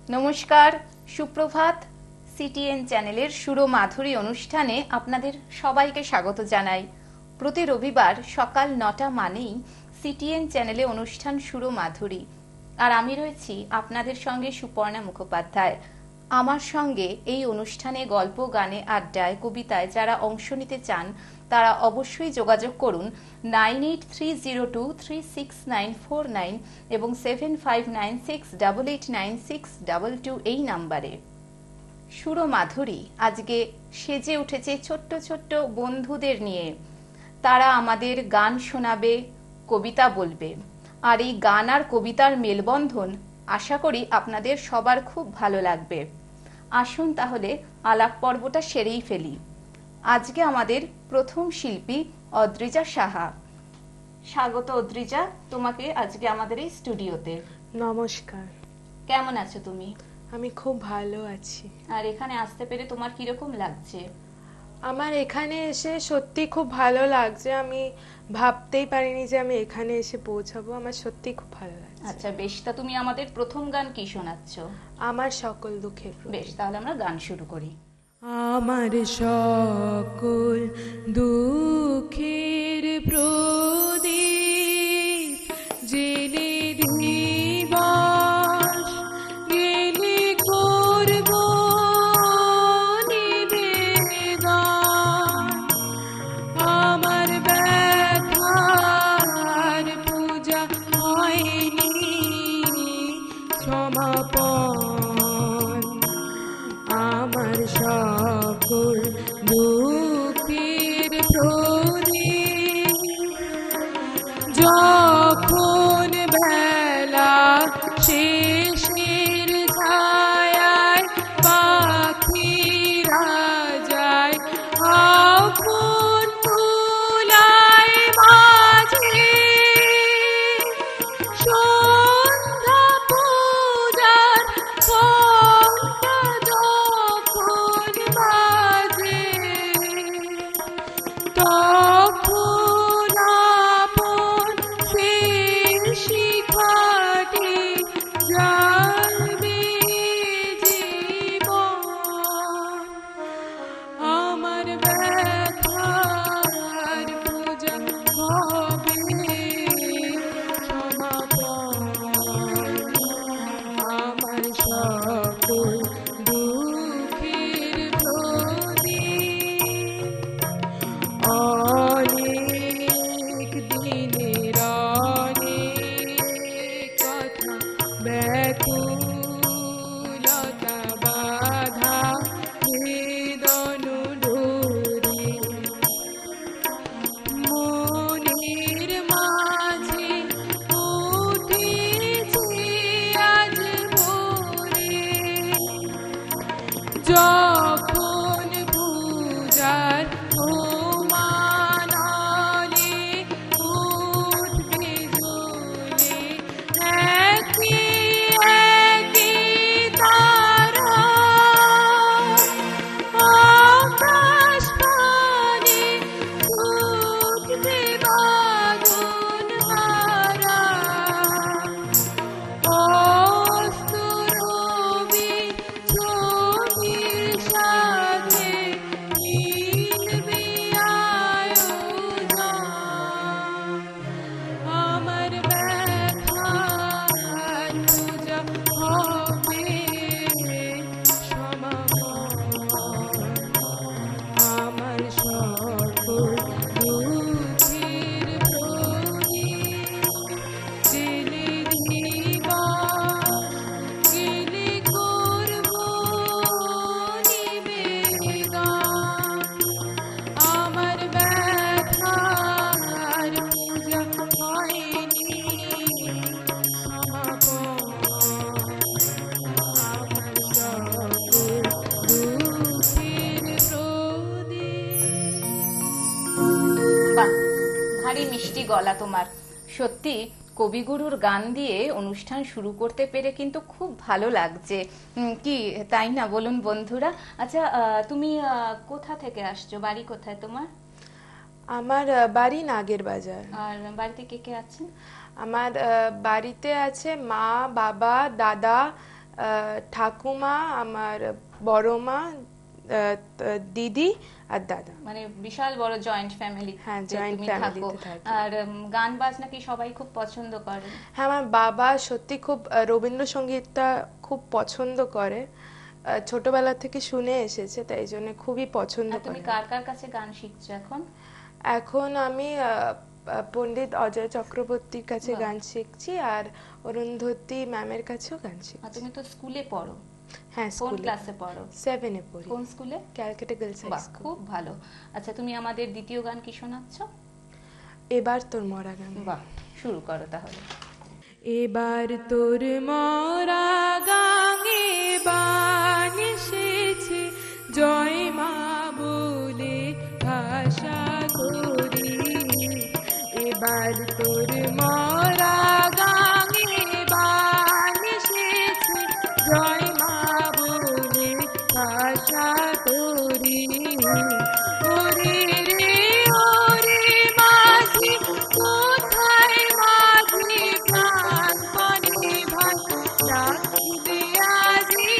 নমস্কার, সুপ্রভাত। সিটিএন চ্যানেলের সুর মাধুরী অনুষ্ঠানে আপনাদের সবাইকে স্বাগত জানাই। প্রতি রবিবার সকাল 9টা মানেই সিটিএন চ্যানেলে অনুষ্ঠান সুর মাধুরী। আর আমি রয়েছি আপনাদের সঙ্গে সুপর্ণা মুখোপাধ্যায়। আমার সঙ্গে এই অনুষ্ঠানে গল্প, গানে, আড্ডায়, কবিতায় যারা অংশ নিতে চান তারা অবশ্যই যোগাযোগ করুন 9830236949 এবং 7596889622 এই নাম্বারে। সুর মাধুরী আজকে সেজে উঠেছে ছোট্ট ছোট্ট বন্ধুদের নিয়ে। তারা আমাদের গান শোনাবে, কবিতা বলবে। আর এই গান আর কবিতার মেলবন্ধন আশা করি আপনাদের সবার খুব ভালো লাগবে। আসুন তাহলে আলাপ পর্বটা সেরেই ফেলি। আজকে আমাদের প্রথম শিল্পী অদ্রিজা সাহা। স্বাগত অদ্রিজা, তোমাকে আজকে আমাদের এই স্টুডিওতে। নমস্কার। কেমন আছো তুমি? আমি খুব ভালো আছি। আর এখানে আসতে পেরে তোমার কিরকম লাগছে? আমার এখানে এসে সত্যি খুব ভালো লাগছে। আমি ভাবতেই পারিনি যে আমি এখানে এসে পৌঁছাবো। আমার সত্যি খুব ভালো লাগছে। আচ্ছা বেশ, তা তুমি আমাদের প্রথম গান কি শোনাচ্ছ? আমার সকল দুঃখের প্রদীপ। বেশ, তাহলে আমরা গান শুরু করি। আমার সকল দুঃখের প্রদীপ জেলে দিবস গেলে করব নিবেদন। আমার ব্যথার পূজা হয়নি সমাপন। আমার সকল দুঃখের প্রদীপ যখন বেলা শেষের ছায়ায় পাখিরা যায় আপন তুলায় মাঝে সন্ধ্যা পূজার ঘণ্টা যখন বাজে তখন আপন সেই শিখাটি জ্বালবে জীবন। আমার ব্যথার পূজা হবে সমাপন। আমার সকল দুঃখের প্রদীপ অনেক দিনের অনেক কথা ব্যাকুলতা বাধা বেদন ডোরে মনের মাঝে উঠেছে আজ ভোরে যখন পূজার হোমানলে উঠবে জ্বলে একে একে তারা আকাশ পানে ছুটবে বাঁধন হারা। অস্তরবি ছবির সাথে মিলবে আয়োজন। আমার ব্যথার পূজা হবে সমাপন। আমার সকল দুঃখের প্রদীপ জেলে দিবস গেলে করব নিবেদন। আমার ব্যথার পূজা হয়নি সমাপন। আমার সকল দুঃখের প্রদীপ। বাহ, ভারী মিষ্টি গলা তোমার। সত্যি কবিগুরুর গান দিয়ে অনুষ্ঠান শুরু করতে পেরে কিন্তু খুব ভালো লাগছে। কি তাই না বলুন বন্ধুরা? আচ্ছা, তুমি কোথা থেকে আসছো? বাড়ি কোথায় তোমার? আমার বাড়ি নাগের বাজার। আর বাড়িতে কে কে আছেন? আমার বাড়িতে আছে মা, বাবা, দাদা, ঠাকুমা, আমার বড় মা, দিদি আর দাদা। মানে বিশাল বড় জয়েন্ট ফ্যামিলি। হ্যাঁ, জয়েন্ট ফ্যামিলিতে থাকি। আর গান বাজনা কি সবাই খুব পছন্দ করে? হ্যাঁ, আমার বাবা সত্যি খুব রবীন্দ্রসঙ্গীতটা খুব পছন্দ করে, ছোটবেলা থেকে শুনে এসেছে, তাই জন্য খুবই পছন্দ আর তুমি করে। কার কার কাছে গান শিখছো এখন? এখন আমি পণ্ডিত অজয় চক্রবর্তীর কাছে বাহ। গান শিখছি, আর অরুন্ধতী ম্যামের কাছেও গান আর শিখছি। তুমি তো স্কুলে পড়ো, হ্যাঁ, কোন স্কুলে ক্লাসে পড়ো? 7 এ পড়ি। কোন স্কুলে? ক্যালকাটা গার্লস হাই বাহ, স্কুল। খুব ভালো। আচ্ছা, তুমি আমাদের দ্বিতীয় গান কি শোনাচ্ছ? এবার তোর মরা গান। বাহ, শুরু করো তাহলে। এবার তোর মরা গাঙে বান এসেছে, জয় মা বলে ভাষা করি। এবার তোর মরা গাঙে বান এসেছে, জয় মা বলে ভাষা করি। ওরে রে ওরে মাঝি, কোথায় মাঝি প্রাণপণে ভাই রাখবে আজি।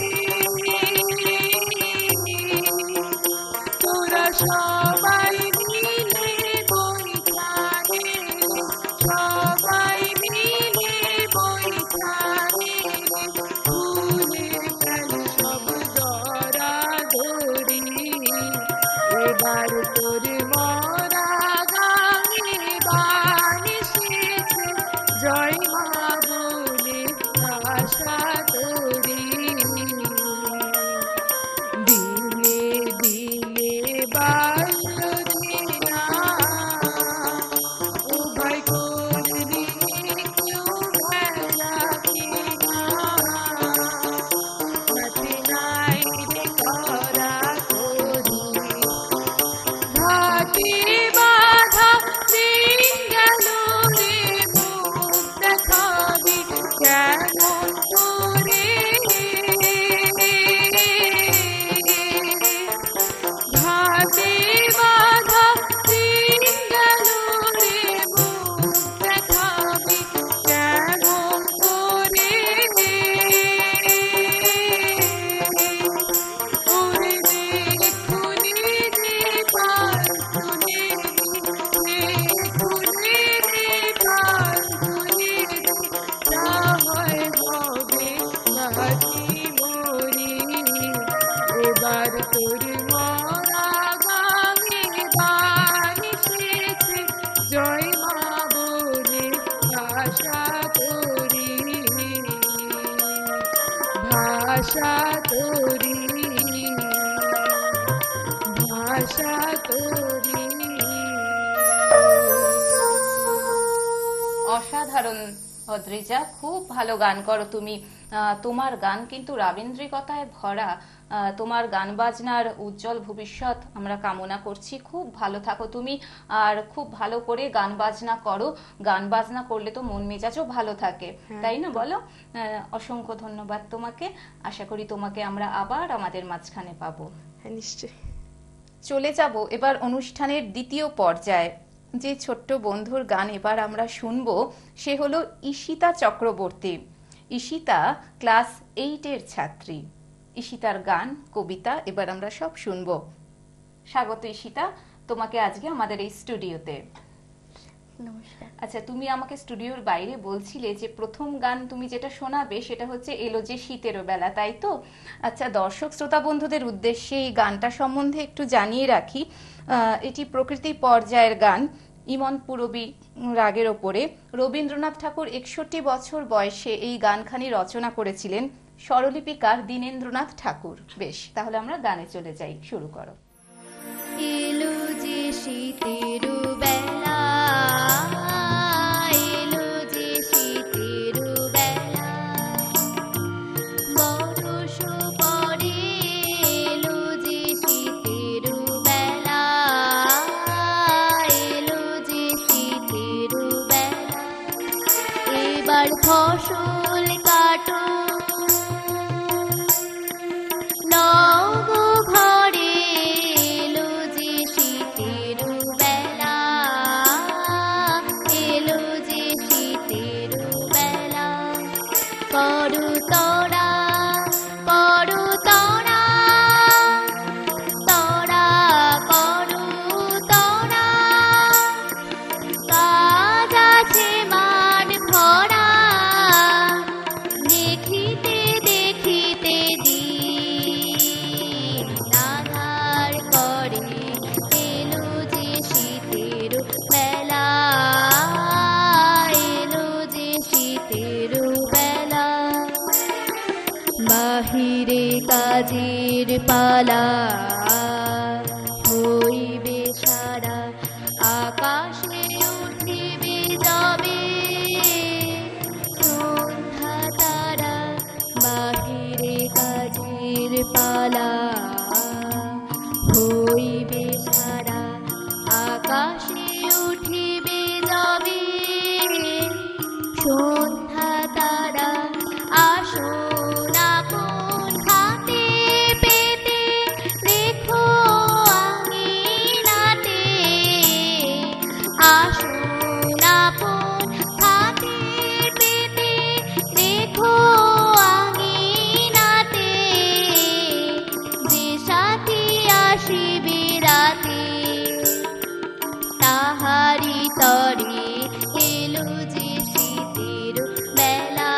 তোরা সবাই মিলে বৈঠানে, সবাই মিলে বৈঠানে, ফুলের ফেল সব দরা দরি। এবার তোর মরা গানে বান এসেছে, জয় মা বলে ভাষা করি। দিনে দিনে বাজলো না, ও ভাই করলি কেউ ভেলা কিনা, মাঠে নাই রে করা করি। ঘাটে বাঁধা দিন গেল রে, মুখ দেখাবি কেমন করে। ঘাটে বাঁধা দিন গেল রে, মুখ দেখাবি কেমন করে। ওরে দেখুনি রে পালকুনি, দেখুনি রে পালকুনি, যা হয় হবে বাকি মরি। এবার তোর মরা গানে বান এসেছে, জয় মা বলে ভাষা করি। ভাষা করি, ভাষা করি। অসাধারণ অদ্রিজা, খুব ভালো গান করো তুমি। তোমার গান কিন্তু রবীন্দ্রিকতায় ভরা। তোমার গান বাজনার উজ্জ্বল ভবিষ্যৎ আমরা কামনা করছি। খুব ভালো থাকো তুমি, আর খুব ভালো করে গান বাজনা করো। গান বাজনা করলে তো মন মেজাজও ভালো থাকে, তাই না বলো? অসংখ্য ধন্যবাদ তোমাকে। আশা করি তোমাকে আমরা আবার আমাদের মাঝখানে পাবো। হ্যাঁ, নিশ্চয়ই। চলে যাব এবার অনুষ্ঠানের দ্বিতীয় পর্যায়ে। যে ছোট্ট বন্ধুর গান এবার আমরা শুনবো সে হলো ঈশিতা চক্রবর্তী। ঈশিতা ক্লাস 8-এর ছাত্রী। ঈশিতার গান, কবিতা এবার আমরা সব শুনবো। স্বাগত ঈশিতা তোমাকে আজকে আমাদের এই স্টুডিওতে। নমস্কার। আচ্ছা, তুমি আমাকে স্টুডিওর বাইরে বলছিলে যে প্রথম গান তুমি যেটা শোনাবে সেটা হচ্ছে এলো যে শীতেরও বেলা, তাই তো? আচ্ছা, দর্শক শ্রোতা বন্ধুদের উদ্দেশ্যে এই গানটা সম্বন্ধে একটু জানিয়ে রাখি। এটি প্রকৃতি পর্যায়ের গান, ইমন পুরবী রাগের ওপরে। রবীন্দ্রনাথ ঠাকুর 61 বছর বয়সে এই গানখানি রচনা করেছিলেন, স্বরলিপিকার দীনেন্দ্রনাথ ঠাকুর। বেশ, তাহলে আমরা গানে চলে যাই, শুরু করো। এলো যে শীতের বেলা, এলো যে শীতের বেলা, বরষ পরে এলো যে শীতের বেলা, এলো যে শীতের বেলা, এবার ফসল কাটো নব ঘরে, এলো যে শীতের বেলা, বাহিরে কাজের পালা হইবে সারা আকাশে উঠিবে যাবে সন্ধ্যা তারা বাহিরে কাজের পালা হইবে সারা আকাশে উঠিবে যাবে সন্ধ্যা তারা আসুন আপন হাতে পেতে দেখো আঙিনাতে আসুন আপন হাতে পেতে দেখো আঙিনাতে যে সাথী আসিবে রাতে তাহারি তরে এলো যে শীতের বেলা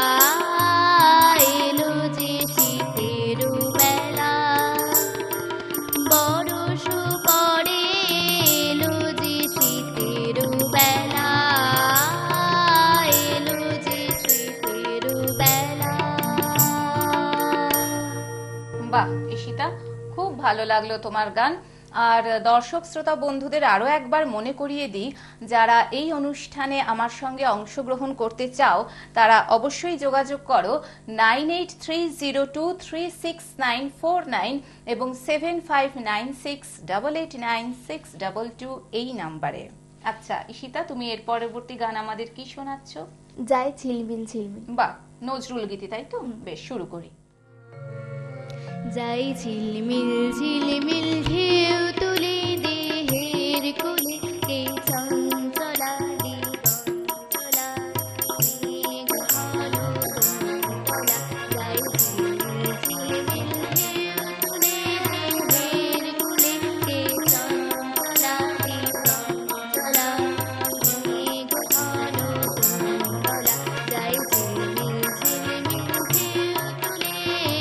এলো যে শীতের বেলা বরষ পরে এলো যে শীতের বেলা এলো যে শীতের বেলা। বাহ ঈশিতা, খুব ভালো লাগলো তোমার গান। আর দর্শক শ্রোতা বন্ধুদের আরো একবার মনে করিয়ে দিই, যারা এই অনুষ্ঠানে আমার সঙ্গে অংশগ্রহণ করতে চাও তারা অবশ্যই যোগাযোগ করো 9830236949 এবং 7596889622 এই নাম্বারে। আচ্ছা ঈশিতা, তুমি এর পরবর্তী গান আমাদের কি শোনাচ্ছ? যায় ঝিলমিল ঝিলমিল। বাহ, নজরুল গীতি, তাই তো? বেশ, শুরু করি। যাই ঝিলমিল ঝিলমিল ঢেউ তুলে দেহের কুলে কে চঞ্চলা দিগন্তলা মেঘ ঘন কুন্তলা যাই ঝিলমিল ঝিলমিল ঢেউ তুলে দেহের কুলে কে চঞ্চলা দিগন্তলা মেঘ ঘন কুন্তলা যাই ঝিলমিল ঝিলমিল ঢেউ তুলে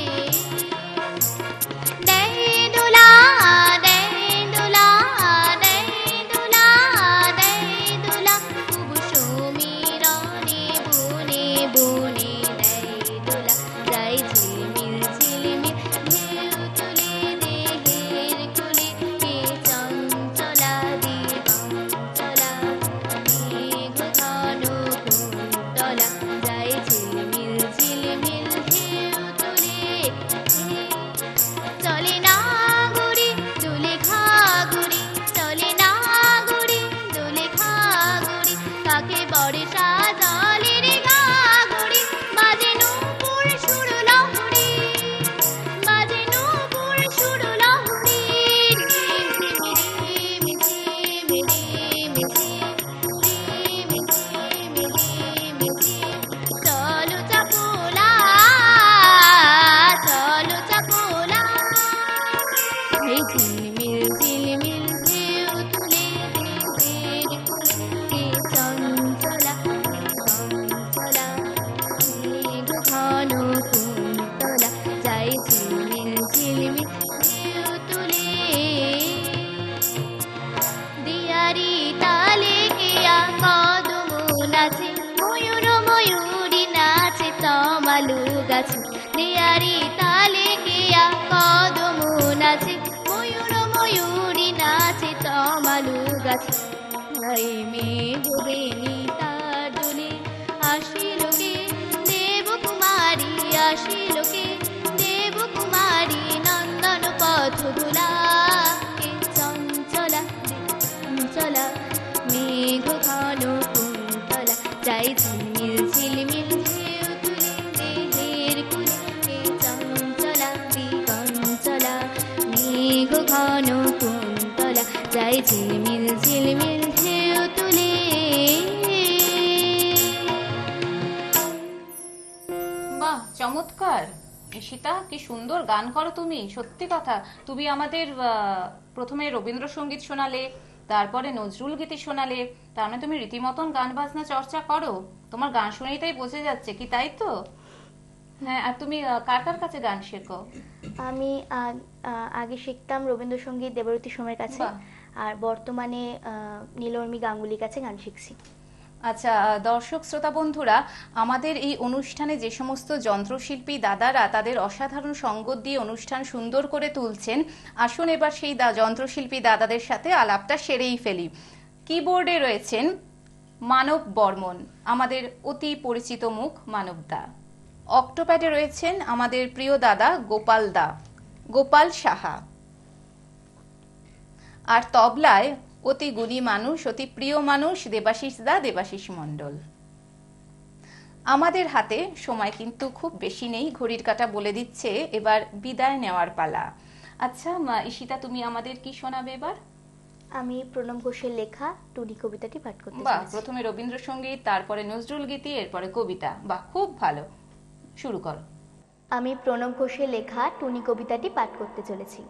দেদুলা দেদুলা দেদুলা দেদুলা খুব সমীরণে বনে বনে দেদুলা যাই ঝিলমিল ঝিলমিল ঢেউ তুলে দেহের কুলে কে চঞ্চলা দিগন্তলা মেঘ ঘন কুন্তলা যাই ঝিলমিল ঝিলমিল ঢেউ তুলে চলে না ঘুরি দুলে ঘাঘুরি চলে না ঘুরি দুলে ঘাঘুরি কাকে বরে সাজালে রে ঘাঘুরি বাজে নূপুর সুর লহরি বাজে নূপুর সুর লহরি চলো চাপোলা চলো চাপোলা এই ঝিলমিল ঝিলমিল ঢেউ তুলে দেহের কুলে কে চঞ্চলা চঞ্চলা মেঘ ঘন কুন্তলা যাই ঝিলমিল ঝিলমিল ঢেউ তুলে দিয়ারি তালে কেয়া কদম নাচে ময়ূর ময়ূরী নাচে তমালু গাছে দিয়ারি তালে কেয়া কদম নাচে ময়ূর ময়ূরী নাচে তমালু গাছে ভাই মেঘ বেনি তার দুলে আসিল কে দেবকুমারী আসিল কে দেবকুমারী নন্দন পথ দুলা কে চঞ্চলা চঞ্চলা মেঘ ঘন কুন্তলা যাই ঝিলমিল ঝিলমিল ঢেউ তুলে দেহের কুলে কে চঞ্চলা দিগন্তলা মেঘ ঘন কুন্তলা যাই ঝিলমিল ঝিলমিল ঢেউ তুলে। বাহ, চমৎকার ঈশিতা, কি সুন্দর গান করো তুমি, সত্যি কথা। তুমি আমাদের প্রথমে রবীন্দ্রসঙ্গীত শোনালে, তারপরে নজরুল গীতি শোনালে, তার মানে তুমি রীতিমতন গান বাজনা চর্চা করো। তোমার গান শুনেই তাই বোঝা যাচ্ছে, কি তাই তো? হ্যাঁ, আর তুমি কার কার কাছে গান শেখো? আমি আগে শিখতাম রবীন্দ্রসঙ্গীত দেবরতী সোমের কাছে, বাহ। আর বর্তমানে নীলর্মি গাঙ্গুলির কাছে গান শিখছি। আচ্ছা, দর্শক শ্রোতা বন্ধুরা, আমাদের এই অনুষ্ঠানে যে সমস্ত যন্ত্রশিল্পী দাদারা তাদের অসাধারণ সঙ্গত দিয়ে অনুষ্ঠান সুন্দর করে তুলছেন, আসুন এবার সেই যন্ত্রশিল্পী দাদাদের সাথে আলাপটা সেরেই ফেলি। কিবোর্ডে রয়েছেন মানব বর্মন, আমাদের অতি পরিচিত মুখ মানব দা। অক্টোপ্যাডে রয়েছেন আমাদের প্রিয় দাদা গোপাল দা, গোপাল সাহা। আর তবলায় অতি গুণী মানুষ, অতি প্রিয় মানুষ দেবাশিস দা, দেবাশিস মণ্ডল। আমাদের হাতে সময় কিন্তু খুব বেশি নেই, ঘড়ির কাঁটা বলে দিচ্ছে এবার বিদায় নেওয়ার পালা। আচ্ছা ঈশিতা, তুমি আমাদের কি শোনাবে এবার? আমি প্রণব ঘোষের লেখা টুনি কবিতাটি পাঠ করতে বাহ, চলেছি। প্রথমে রবীন্দ্রসঙ্গীত, তারপরে নজরুল গীতি, এরপরে কবিতা। বাহ, খুব ভালো, শুরু করো। আমি প্রণব ঘোষের লেখা টুনি কবিতাটি পাঠ করতে চলেছি।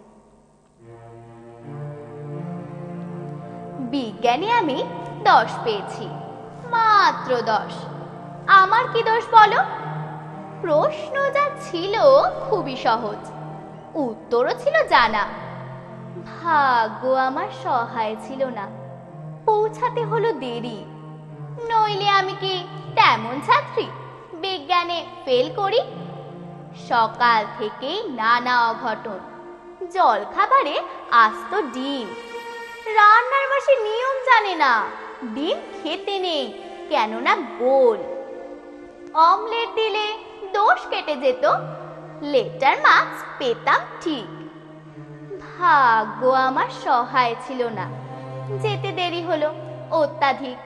বিজ্ঞানে আমি 10 পেয়েছি, মাত্র 10। আমার কি দোষ বলো? প্রশ্ন যা ছিল খুবই সহজ, উত্তরও ছিল জানা। ভাগ্য আমার সহায় ছিল না, পৌঁছাতে হলো দেরি। নইলে আমি কি তেমন ছাত্রী বিজ্ঞানে ফেল করি? সকাল থেকেই নানা অঘটন, জল খাবারে আস্ত ডিম। রান্নার মাসে নিয়ম জানে না, ডিম খেতে নেই কেননা গোল। অমলেট দিলে দোষ কেটে যেত, লেটার মার্কস পেতাম ঠিক। ভাগ্য আমার সহায় ছিল না, যেতে দেরি হলো অত্যাধিক।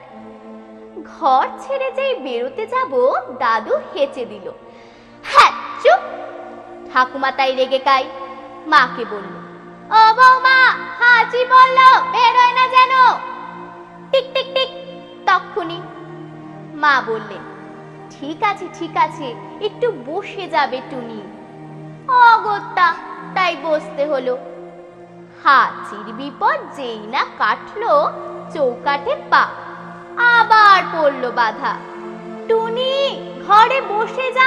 ঘর ছেড়ে যেই বেরোতে যাব দাদু হেঁচে দিল। হ্যাঁ চুপ! ঠাকুমা তাই রেগে কাই মাকে বলল, ও বৌমা, হাজি বলল বেরোয় না যেন। টিক টিক টিক, তক্ষুনি মা বললেন, ঠিক আছে ঠিক আছে, একটু বসে যাবে টুনি। অগত্যা তাই বসতে হলো। হাঁচির বিপদ যেই না কাটলো, চৌকাঠে পা আবার পড়লো বাধা। টুনি, ঘরে বসে যা।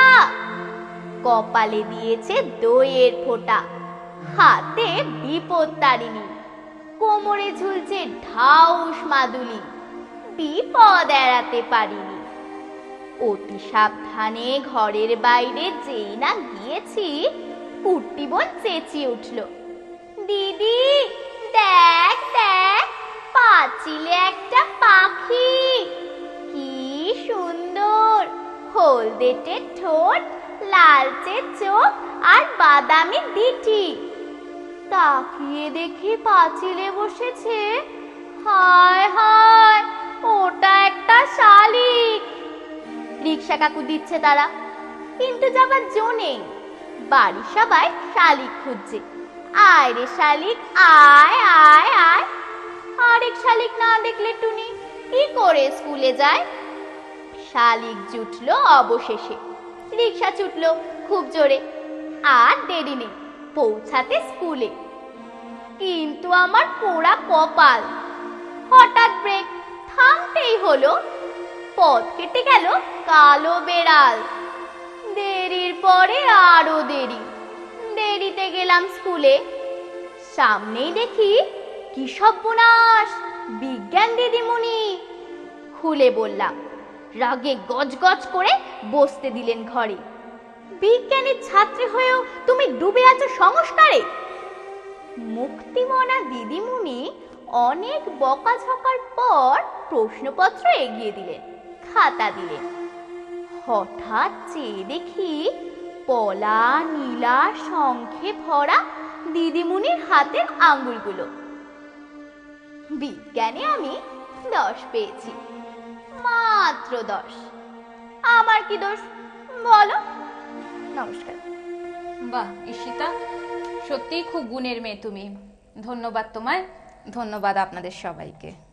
কপালে দিয়েছে দইয়ের ফোঁটা, হাতে বিপদ তারিণী, কোমরে ঝুলছে ঢাউস মাদুলি, বিপদ এড়াতে পারিনি। অতি সাবধানে ঘরের বাইরে যেই না গিয়েছি, কুট্টি বোন চেঁচিয়ে উঠল, দিদি দেখ দেখ, পাঁচিলে একটা পাখি, কি সুন্দর, হলদেটে ঠোঁট, লালচে চোখ আর বাদামি ডিটি। তাকিয়ে দেখি পাঁচিলে বসেছে, হায় হায়, ওটা একটা শালিক। রিকশা কাকু দিচ্ছে তারা, কিন্তু যাবার জো নেই। বাড়ির সবাই শালিক খুঁজছে, আয় রে শালিক আয় আয় আয়। আরেক শালিক না দেখলে টুনি কি করে স্কুলে যায়? শালিক জুটলো অবশেষে, রিকশা ছুটলো খুব জোরে। আর দেরি নেই পৌঁছাতে স্কুলে। কিন্তু আমার পোড়া কপাল, হঠাৎ ব্রেক, থামতেই হলো। পথ কেটে গেল কালো বেড়াল। দেরির পরে আরো দেরি, দেরিতে গেলাম স্কুলে। সামনেই দেখি কি সর্বনাশ, বিজ্ঞান দিদিমণি। খুলে বললাম, রাগে গজগজ করে বসতে দিলেন ঘরে। বিজ্ঞানের ছাত্রী হয়েও তুমি ডুবে আছো সংস্কারে। মুক্তিমনা দিদিমণি অনেক বকাঝকার পর প্রশ্নপত্র এগিয়ে দিলেন, খাতা দিলেন। হঠাৎ চেয়ে দেখি পলা নীলা শঙ্খে ভরা দিদিমণির হাতের আঙ্গুলগুলো। বিজ্ঞানে আমি 10 পেয়েছি, মাত্র 10। আমার কি দোষ বলো? নমস্কার। বাহ ঈশিতা, সত্যিই খুব গুণের মেয়ে তুমি। ধন্যবাদ তোমায়, ধন্যবাদ আপনাদের সবাইকে।